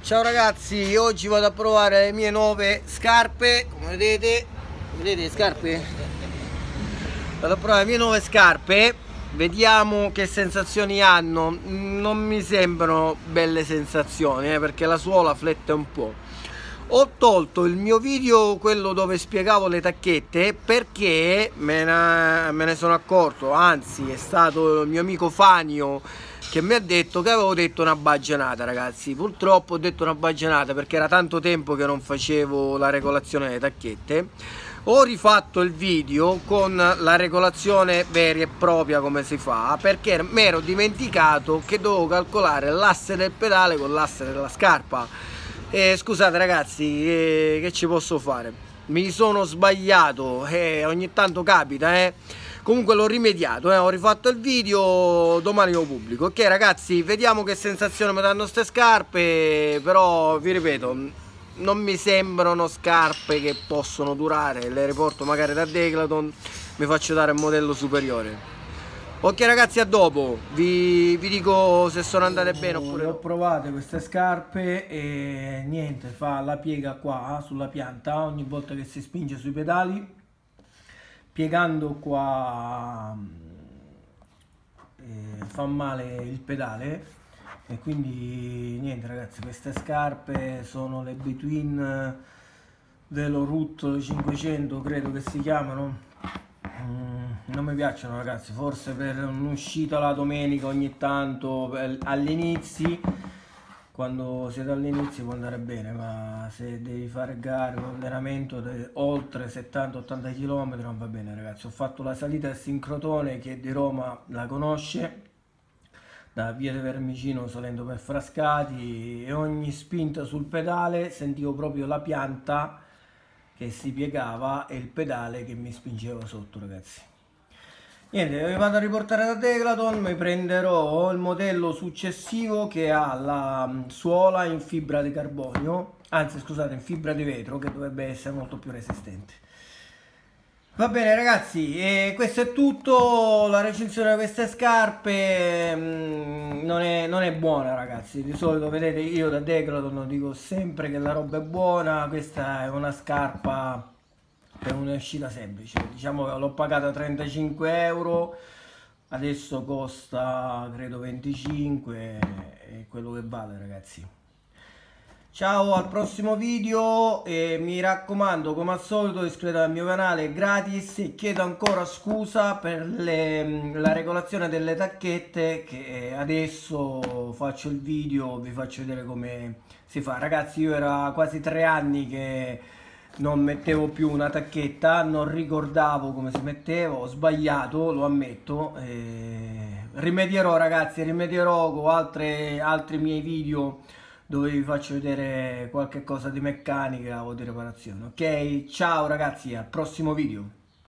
Ciao ragazzi, oggi vado a provare le mie nuove scarpe. Come vedete le scarpe? Vado a provare le mie nuove scarpe. Vediamo che sensazioni hanno. Non mi sembrano belle sensazioni, perché la suola flette un po'. Ho tolto il mio video, quello dove spiegavo le tacchette, perché me ne sono accorto. Anzi, è stato il mio amico Fanio che mi ha detto che avevo detto una baggianata, ragazzi. Purtroppo ho detto una baggianata perché era tanto tempo che non facevo la regolazione delle tacchette. Ho rifatto il video con la regolazione vera e propria come si fa, perché mi ero dimenticato che dovevo calcolare l'asse del pedale con l'asse della scarpa. Scusate ragazzi, che ci posso fare? Mi sono sbagliato, ogni tanto capita. Comunque l'ho rimediato, ho rifatto il video, domani lo pubblico. Ok ragazzi, vediamo che sensazione mi danno ste scarpe, però vi ripeto, non mi sembrano scarpe che possono durare. Le riporto magari da Decathlon, mi faccio dare un modello superiore. Ok ragazzi, a dopo, vi dico se sono andate bene oppure no. Ho provato queste scarpe e niente, fa la piega qua sulla pianta ogni volta che si spinge sui pedali. Piegando qua fa male il pedale e quindi niente ragazzi, queste scarpe sono le Between Velo Root 500 credo che si chiamano. Non mi piacciono ragazzi, forse per un'uscita la domenica ogni tanto all'inizio, quando siete all'inizio può andare bene, ma se devi fare gare con allenamento oltre 70-80 km non va bene ragazzi. Ho fatto la salita a Sincrotone, che di Roma la conosce, da via de Vermicino salendo per Frascati, e ogni spinta sul pedale sentivo proprio la pianta che si piegava e il pedale che mi spingeva sotto ragazzi. Niente, vi vado a riportare da Decathlon, mi prenderò il modello successivo che ha la suola in fibra di carbonio, anzi scusate, in fibra di vetro, che dovrebbe essere molto più resistente. Va bene ragazzi, e questo è tutto. La recensione di queste scarpe non è buona ragazzi. Di solito vedete, io da Decathlon dico sempre che la roba è buona. Questa è una scarpa per un'uscita semplice, diciamo che l'ho pagata 35 euro, adesso costa credo 25, è quello che vale ragazzi. Ciao, al prossimo video e mi raccomando, come al solito iscrivetevi al mio canale gratis, e chiedo ancora scusa per la regolazione delle tacchette, che adesso faccio il video, vi faccio vedere come si fa. Ragazzi, io era quasi 3 anni che non mettevo più una tacchetta, non ricordavo come si metteva, ho sbagliato, lo ammetto. Rimedierò ragazzi, rimedierò con altri miei video dove vi faccio vedere qualche cosa di meccanica o di riparazione. Ok, ciao ragazzi, al prossimo video.